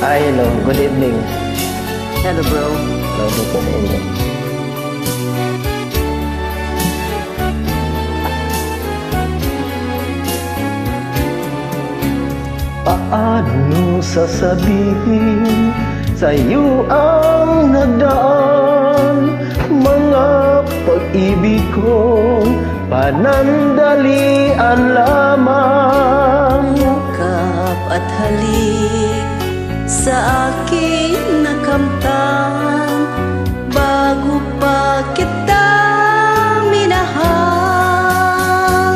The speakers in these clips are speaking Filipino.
Hi, hello. Good evening. Hello, bro. Hello po sa inyo. Paano sasabihin sa'yo ang nagdaan? Mga pag-ibig kong panandalian lamang. Yakap at halik sa aking nakamtan, bago pa kita minahal.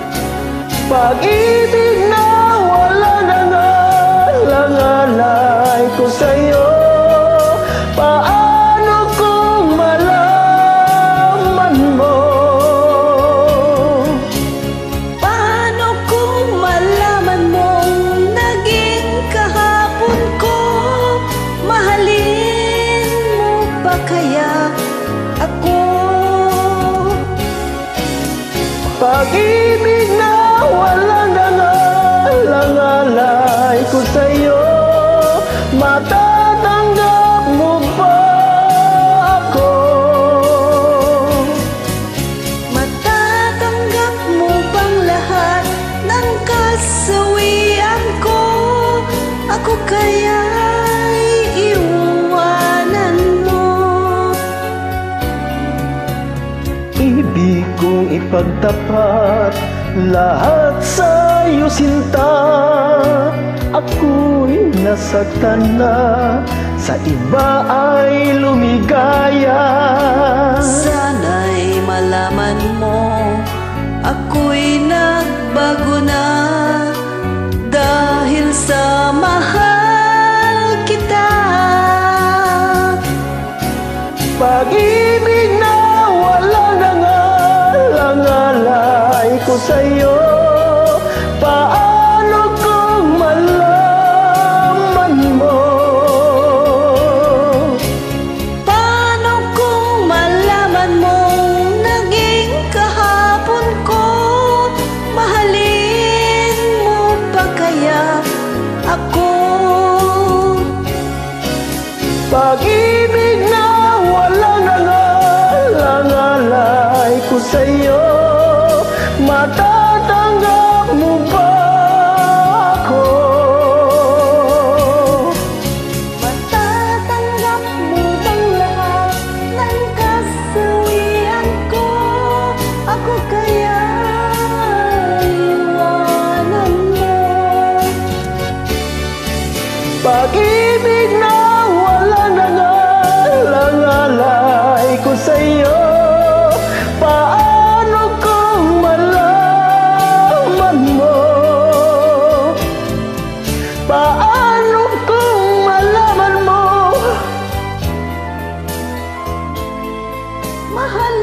Pag-ibig na wala nangalangalay ko sa'yo. Paano kung malaman mo? Paano kung malaman mong naging kahapon ko? Mahalin mo ba kaya ako? Pag-ibig na walang nangalangalay ko sa'yo. Matatanggap mo ba ako? Matatanggap mo bang lahat ng kasawian ko? Ako kaya'y iwanan mo? Ibig kong ipagtapat lahat sa'yo, sinta. Ako'y nasaktan na, sa iba ay lumigaya. Sana'y malaman mo, ako'y nagbago na, dahil sa mahal kita. Pag-ibig na walang nangalangalay ko sa'yo. Paano kung malaman mo? Paano kung malaman mong naging kahapon ko? Mahalin mo ba kaya ako? Pag-ibig na walang nangalangalay ko sa'yo. Matatanggap mo ba ako? Matatanggap mo bang lahat ng kasawian ko? Ako kaya iwanan mo? Pag-ibig na walang nangalangalay ko sa'yo. Paano kung malaman mo? Paano kung malaman mo? Mahal